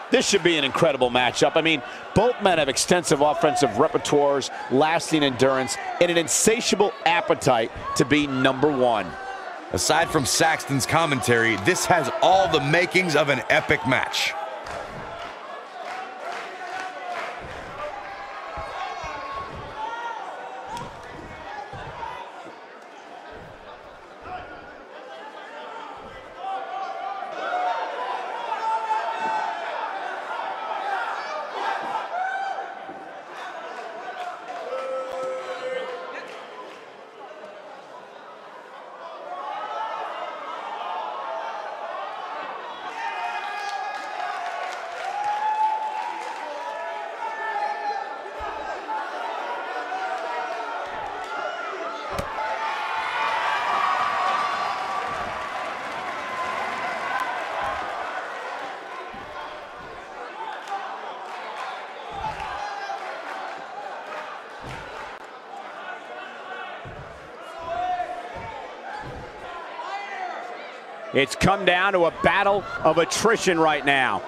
This should be an incredible matchup. I mean, both men have extensive offensive repertoires, lasting endurance, and an insatiable appetite to be number one. Aside from Saxton's commentary, this has all the makings of an epic match. It's come down to a battle of attrition right now.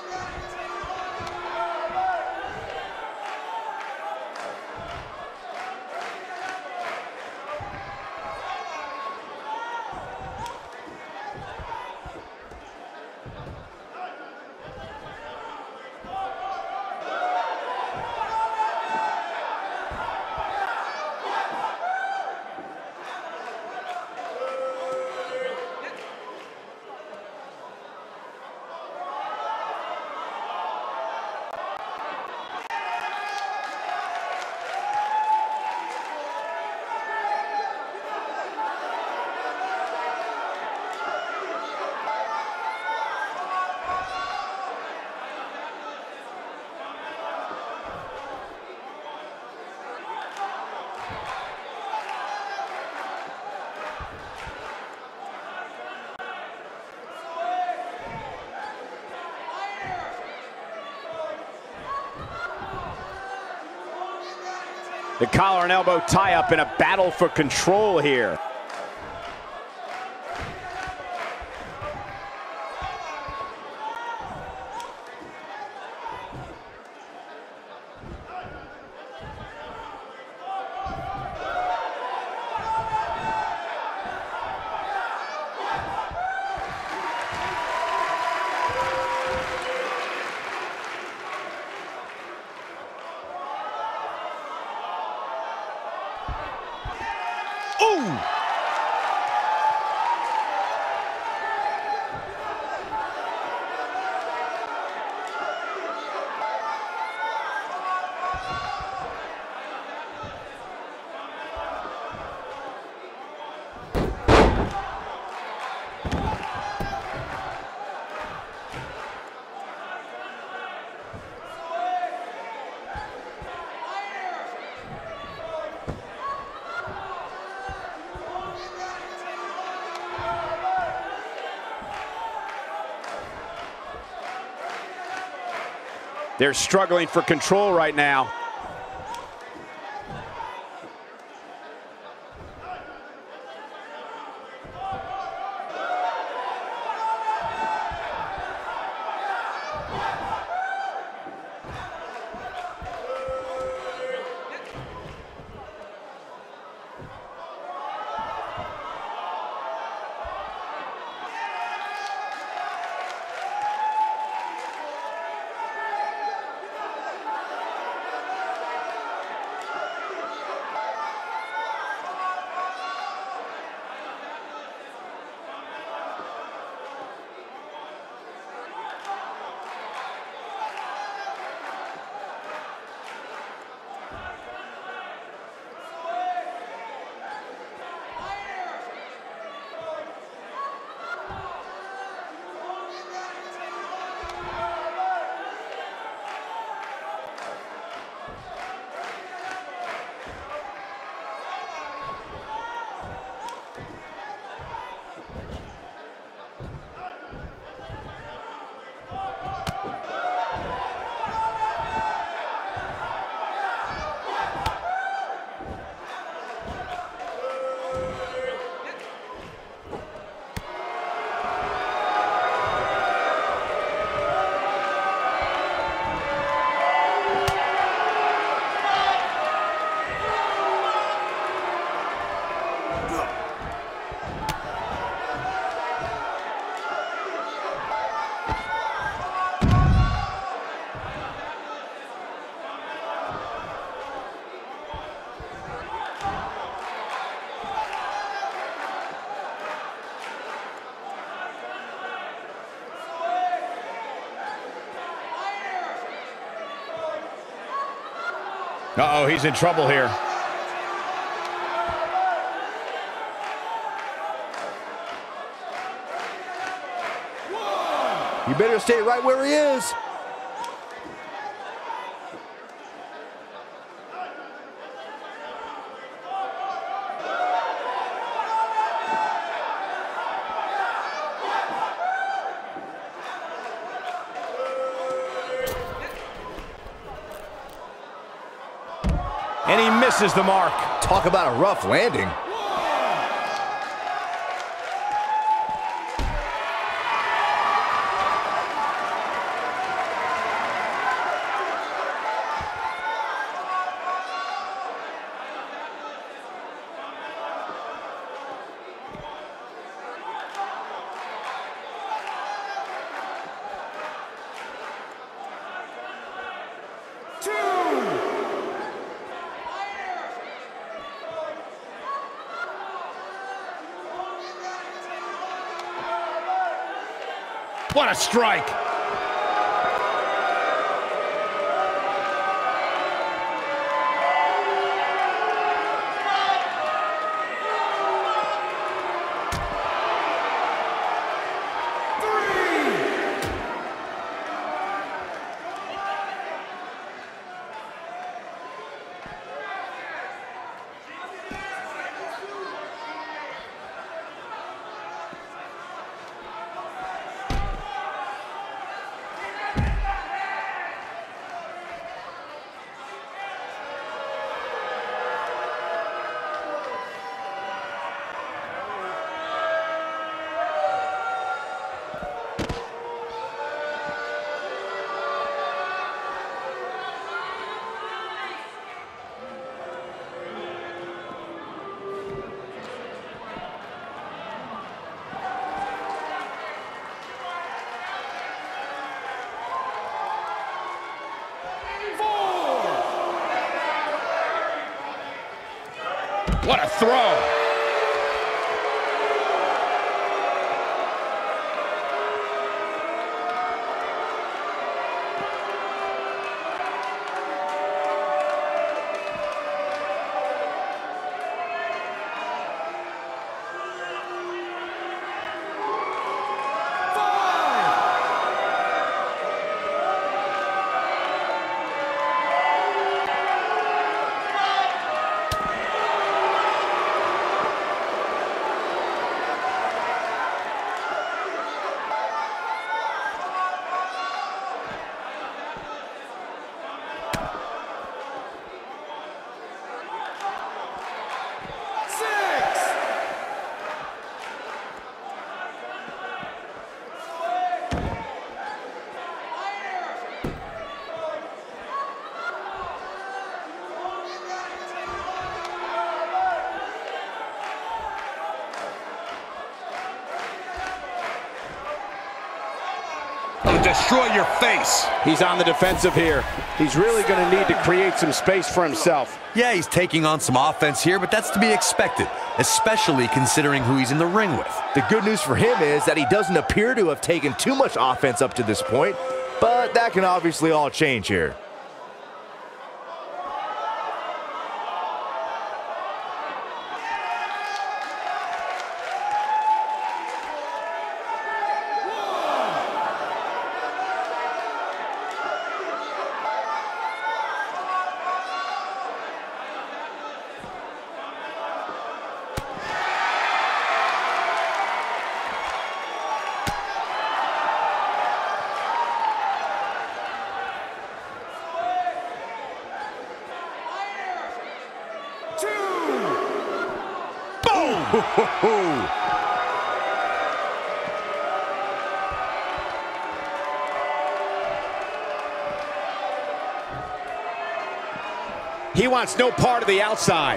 The collar and elbow tie-up in a battle for control here. Ooh! They're struggling for control right now. Uh-oh, he's in trouble here. You better stay right where he is. And he misses the mark. Talk about a rough landing. What a strike! What a throw! Destroy your face. He's on the defensive here. He's really going to need to create some space for himself. Yeah, he's taking on some offense here, but that's to be expected, especially considering who he's in the ring with. The good news for him is that he doesn't appear to have taken too much offense up to this point, but that can obviously all change here. He wants no part of the outside.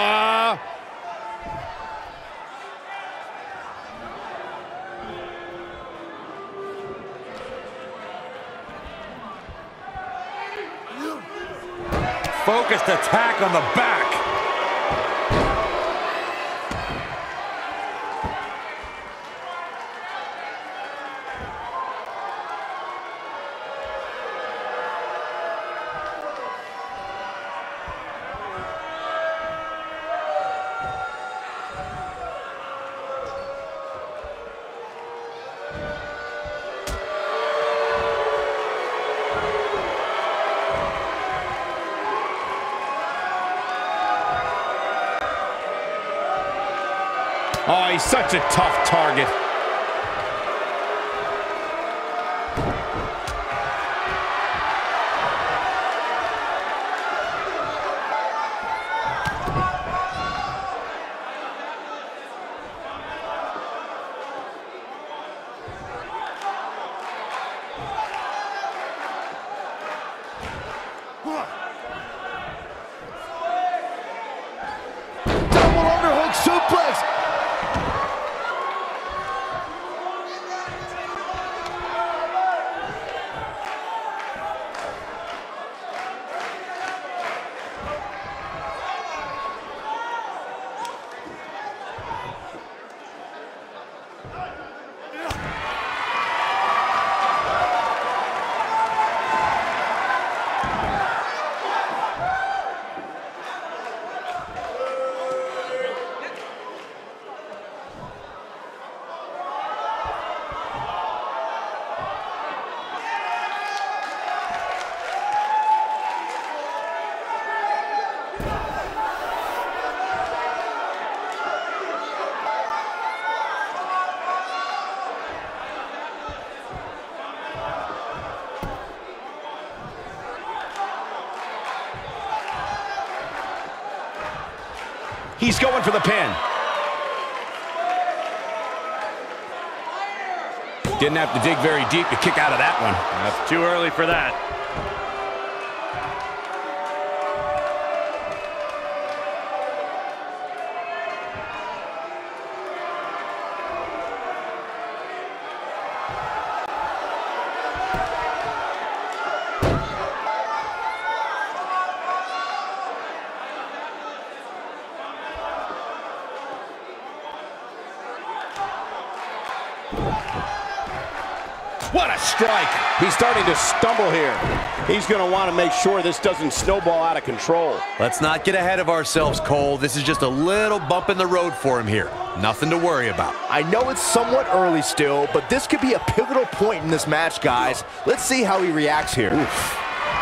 Focused attack on the back. Oh, he's such a tough target. Double underhook suplex. He's going for the pin. Didn't have to dig very deep to kick out of that one. That's too early for that. What a strike. He's starting to stumble here. He's going to want to make sure this doesn't snowball out of control. Let's not get ahead of ourselves, Cole. This is just a little bump in the road for him here. Nothing to worry about. I know it's somewhat early still, but this could be a pivotal point in this match, guys. Let's see how he reacts here. Oof.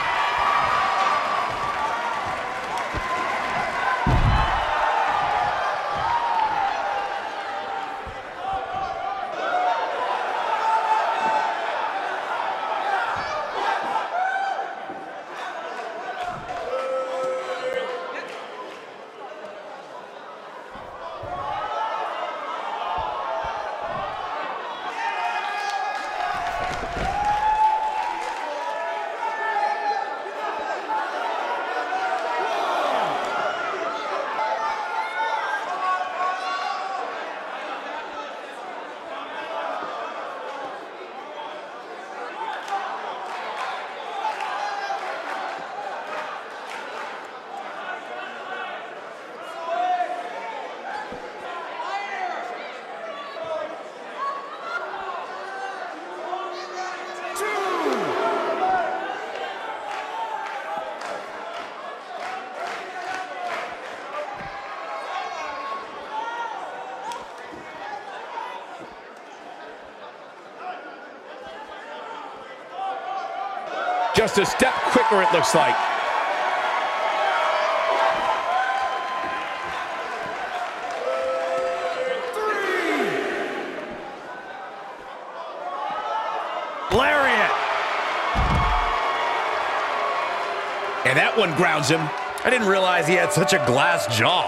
Just a step quicker, it looks like. Lariat. And that one grounds him. I didn't realize he had such a glass jaw.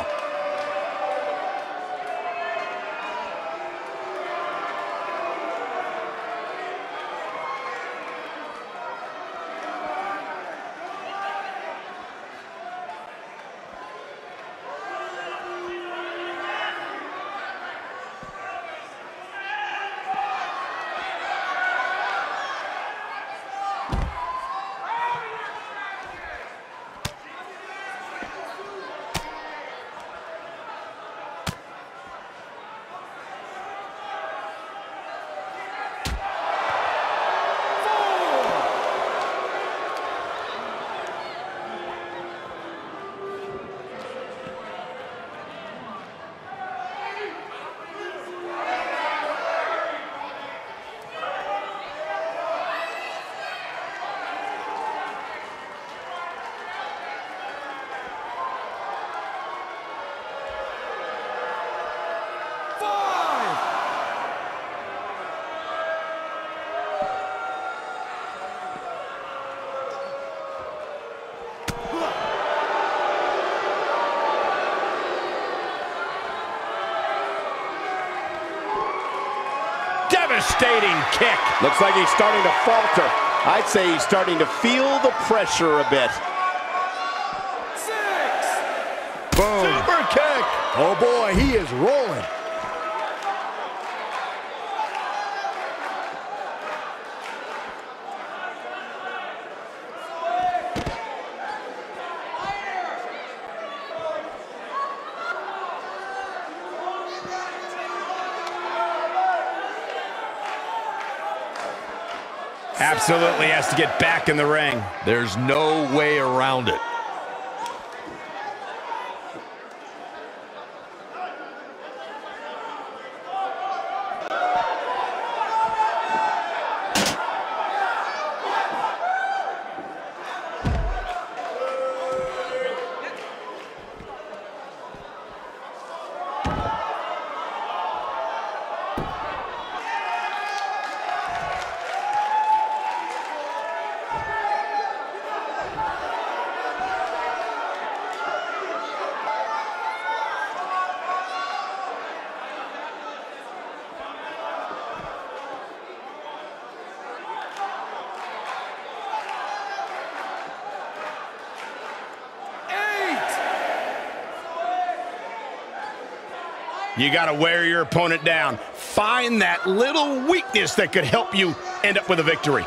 Devastating kick. Looks like he's starting to falter. I'd say he's starting to feel the pressure a bit. Boom. Super kick. Oh boy, he is rolling. Absolutely has to get back in the ring. There's no way around it. You got to wear your opponent down. Find that little weakness that could help you end up with a victory.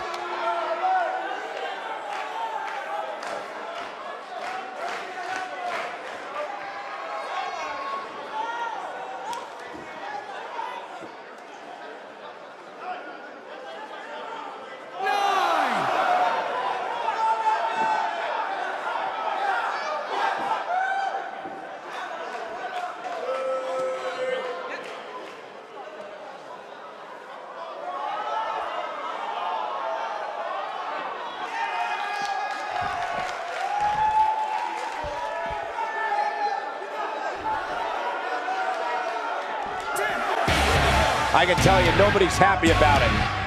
I can tell you, nobody's happy about it.